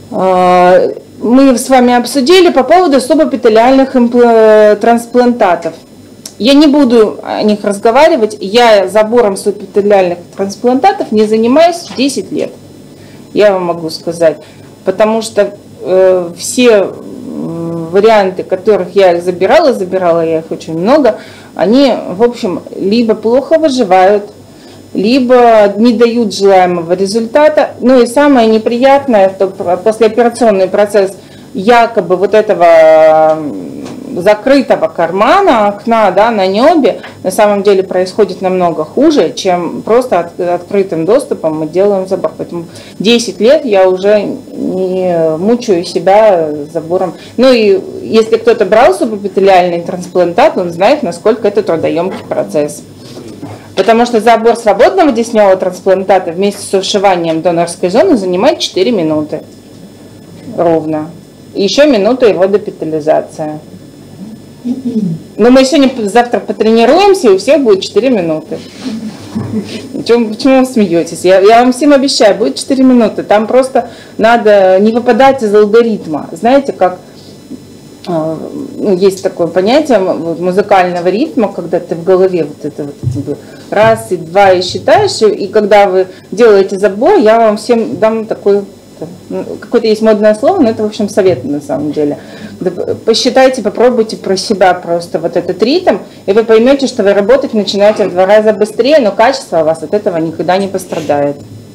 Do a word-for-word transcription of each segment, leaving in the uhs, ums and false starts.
Мы с вами обсудили по поводу субэпителиальных трансплантатов. Я не буду о них разговаривать. Я забором субэпителиальных трансплантатов не занимаюсь десять лет. Я вам могу сказать. Потому что э, все варианты, которых я забирала, забирала я их очень много, они, в общем, либо плохо выживают, либо не дают желаемого результата. Ну и самое неприятное, что послеоперационный процесс якобы вот этого закрытого кармана, окна, да, на небе, на самом деле происходит намного хуже, чем просто от, открытым доступом мы делаем забор. Поэтому десять лет я уже не мучаю себя забором. Ну и если кто-то брал субэпителиальный трансплантат, он знает, насколько это трудоемкий процесс. Потому что забор свободного десневого трансплантата вместе с ушиванием донорской зоны занимает четыре минуты ровно. И еще минута его депитализация. Но мы сегодня, завтра потренируемся, и у всех будет четыре минуты. Почему, почему вы смеетесь? Я, я вам всем обещаю, будет четыре минуты. Там просто надо не выпадать из алгоритма. Знаете, как ну, есть такое понятие музыкального ритма, когда ты в голове вот это вот раз и два и считаешь, и когда вы делаете забор, я вам всем дам такой, какое-то есть модное слово, но это, в общем, совет на самом деле. Посчитайте, попробуйте про себя просто вот этот ритм, и вы поймете, что вы работать начинаете в два раза быстрее, но качество у вас от этого никогда не пострадает.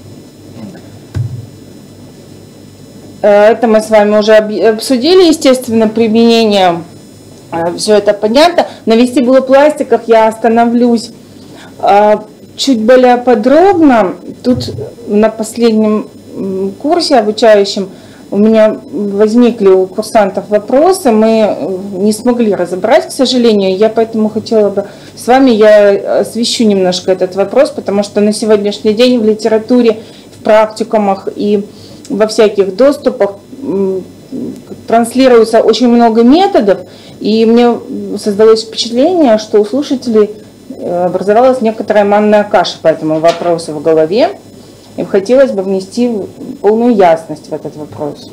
Это мы с вами уже обсудили, естественно, применение, все это понятно. На вестибулопластиках я остановлюсь чуть более подробно. Тут на последнем курсе обучающем у меня возникли у курсантов вопросы, мы не смогли разобрать, к сожалению. Я поэтому хотела бы с вами, я освещу немножко этот вопрос, потому что на сегодняшний день в литературе, в практикумах и во всяких доступах транслируется очень много методов, и мне создалось впечатление, что у слушателей образовалась некоторая манная каша по этому вопросу в голове, и хотелось бы внести полную ясность в этот вопрос.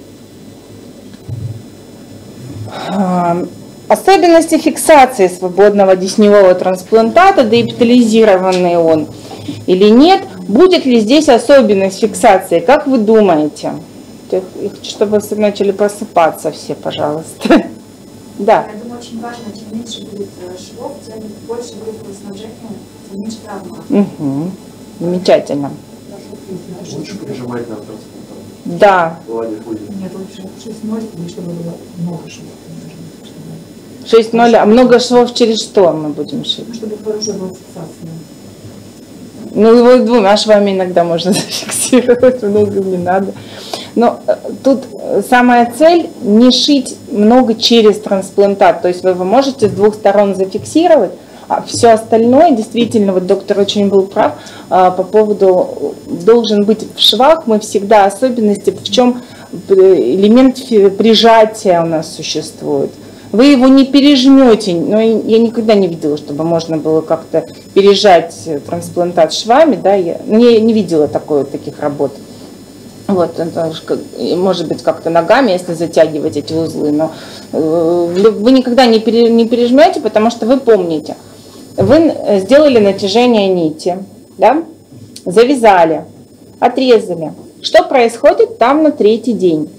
Особенности фиксации свободного десневого трансплантата, деэпитализированный он или нет, будет ли здесь особенность фиксации, как вы думаете? Я хочу, чтобы вы начали просыпаться все, пожалуйста. Да. Я думаю, очень важно, чем меньше будет швов, тем больше будет кровоснабжения, тем меньше травма. Угу. Замечательно. Лучше прижимать на трансплантат. Да. Нет, лучше шесть ноль, чтобы было много швов. шесть ноль, а много швов через что мы будем шить? Чтобы хорошая была фиксация. Ну, его двумя швами иногда можно зафиксировать, много не надо. Но тут самая цель не шить много через трансплантат. То есть вы его можете с двух сторон зафиксировать, а все остальное, действительно, вот доктор очень был прав по поводу, должен быть в швах, мы всегда, особенности, в чем элемент прижатия у нас существует. Вы его не пережмете, но я никогда не видела, чтобы можно было как-то пережать трансплантат швами, да, я не, не видела такой, таких работ. Вот, это, может быть, как-то ногами, если затягивать эти узлы, но вы никогда не, пере, не пережмете, потому что вы помните, вы сделали натяжение нити, да, завязали, отрезали. Что происходит там на третий день?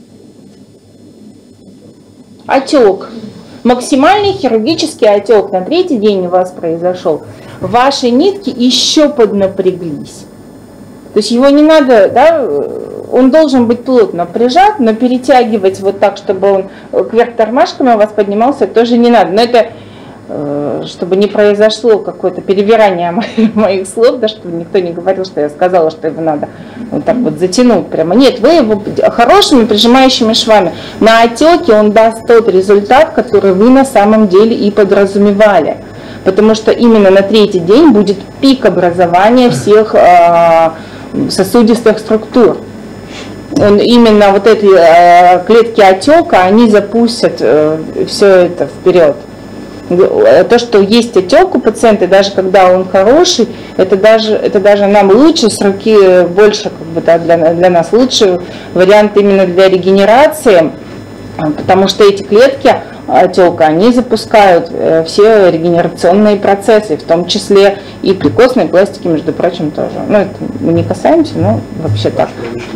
Отек. Максимальный хирургический отек на третий день у вас произошел. Ваши нитки еще поднапряглись. То есть его не надо, да, он должен быть плотно прижат, но перетягивать вот так, чтобы он кверх тормашками у вас поднимался, тоже не надо. Но это, чтобы не произошло какое-то перевирание моих слов, да, чтобы никто не говорил, что я сказала, что его надо вот так вот затянуть прямо. Нет, вы его хорошими прижимающими швами. На отеке он даст тот результат, который вы на самом деле и подразумевали. Потому что именно на третий день будет пик образования всех э, сосудистых структур. Он, именно вот эти э, клетки отека, они запустят э, все это вперед. То, что есть отек у пациента, даже когда он хороший, это даже, это даже нам лучше, с руки больше, как бы, да, для, для нас лучший вариант именно для регенерации, потому что эти клетки отека, они запускают все регенерационные процессы, в том числе и при костной пластике, между прочим, тоже. Ну, это мы не касаемся, но вообще так.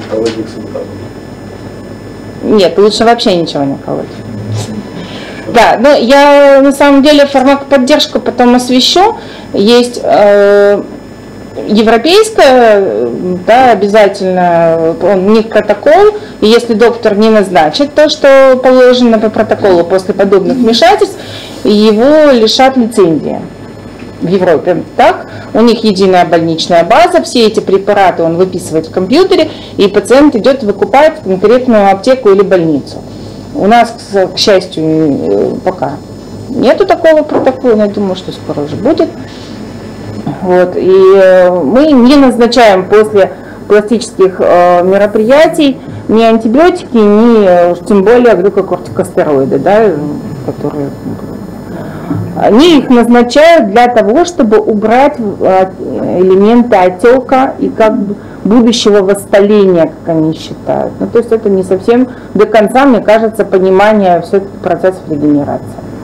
Нет, лучше вообще ничего не колоть. Да, но я на самом деле фармакоподдержку потом освещу. Есть э, европейская, да, обязательно, у них протокол, и если доктор не назначит то, что положено по протоколу после подобных вмешательств, его лишат лицензии. В Европе так, у них единая больничная база, все эти препараты он выписывает в компьютере, и пациент идет выкупает в конкретную аптеку или больницу. У нас, к счастью, пока нету такого протокола, но я думаю, что скоро уже будет. Вот. И мы не назначаем после пластических мероприятий ни антибиотики, ни тем более глюкокортикостероиды, да, которые... Они их назначают для того, чтобы убрать элементы отека и как бы будущего воспаления, как они считают. Ну, то есть это не совсем до конца, мне кажется, понимание все-таки процессов регенерации.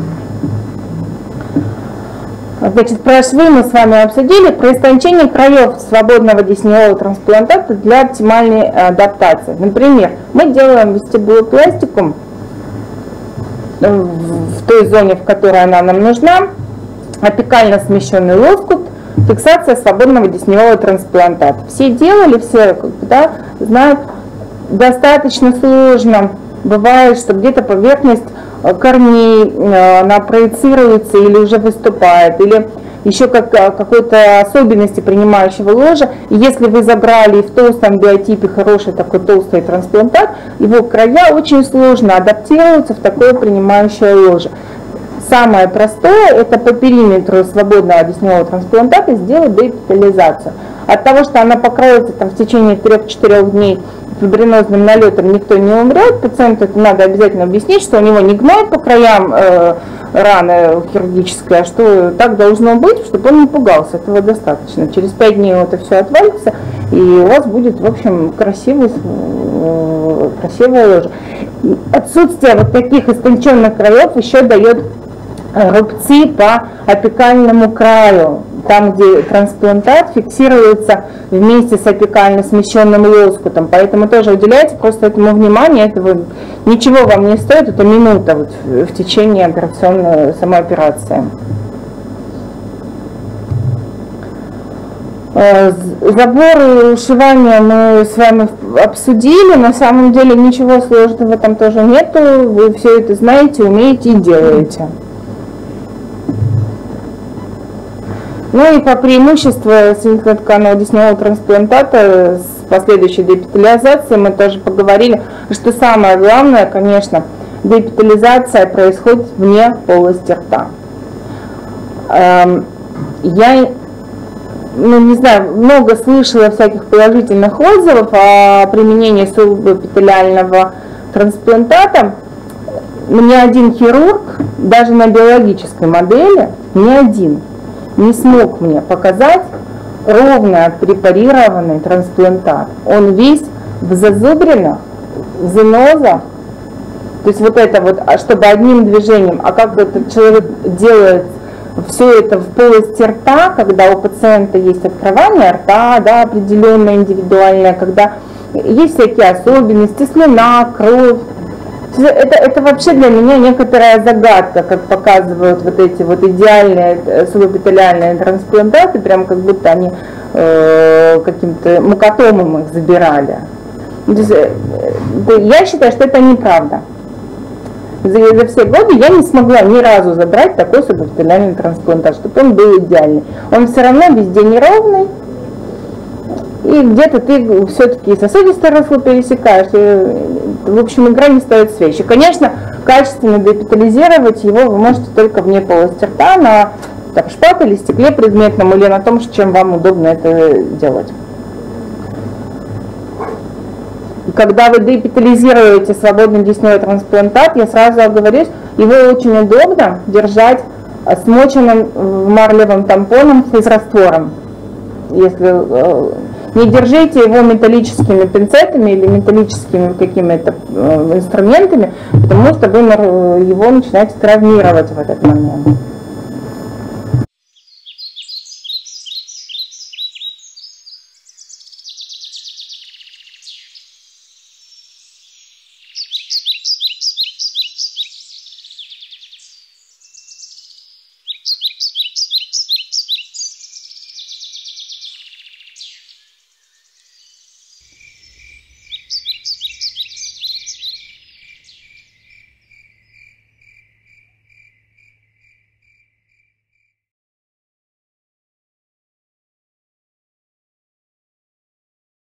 Значит, про швы мы с вами обсудили. Про истончение краев свободного десневого трансплантата для оптимальной адаптации. Например, мы делаем вестибулопластику в той зоне, в которой она нам нужна, апикально смещенный лоскут, фиксация свободного десневого трансплантата. Все делали, все, да, знают, достаточно сложно. Бывает, что где-то поверхность корней, она проецируется или уже выступает, или еще как, какой-то особенности принимающего ложа. И если вы забрали в толстом биотипе хороший такой толстый трансплантат, его края очень сложно адаптируются в такое принимающее ложе. Самое простое — это по периметру свободного десневого трансплантата сделать деэпителизацию. От того, что она покроется там в течение трех-четырех дней фибринозным налетом, никто не умрет. Пациенту это надо обязательно объяснить, что у него не гной по краям э, раны хирургической, а что так должно быть, чтобы он не пугался. Этого достаточно. Через пять дней это все отвалится, и у вас будет, в общем, красивый, э, красивая ложе. Отсутствие вот таких истонченных краев еще дает рубцы по апикальному краю, там, где трансплантат фиксируется вместе с апикально смещенным лоскутом. Поэтому тоже уделяйте просто этому внимание. Этого ничего вам не стоит, это минута вот в течение операционной самой операции. Забор и ушивание мы с вами обсудили. На самом деле ничего сложного в этом тоже нету. Вы все это знаете, умеете и делаете. Ну и по преимуществу синтетотканного десневого трансплантата с последующей деэпителизацией мы тоже поговорили, что самое главное, конечно, деэпителизация происходит вне полости рта. Я, ну не знаю, много слышала всяких положительных отзывов о применении субэпителиального трансплантата. Ни один хирург, даже на биологической модели, ни один, не смог мне показать ровно отпрепарированный трансплантат. Он весь в зазубринах, в занозах. То есть вот это вот, чтобы одним движением, а как этот человек делает все это в полости рта, когда у пациента есть открывание рта, да, определенное, индивидуальное, когда есть всякие особенности, слюна, кровь. Это, это вообще для меня некоторая загадка, как показывают вот эти вот идеальные субэпителиальные трансплантаты, прям как будто они э, каким-то мукотомом их забирали. То есть, э, я считаю, что это неправда. За, за все годы я не смогла ни разу забрать такой субэпителиальный трансплантат, чтобы он был идеальный. Он все равно везде неровный. И где-то ты все-таки сосудистое русло пересекаешь, и, в общем, игра не стоит свечи. Конечно, качественно деэпителизировать его вы можете только вне полости рта, на там, шпателе, стекле предметном или на том, чем вам удобно это делать. И когда вы деэпителизируете свободный десневой трансплантат, я сразу оговорюсь, его очень удобно держать смоченным марлевым тампоном физраствором. Если не держите его металлическими пинцетами или металлическими какими-то инструментами, потому что вы его начинаете травмировать в этот момент.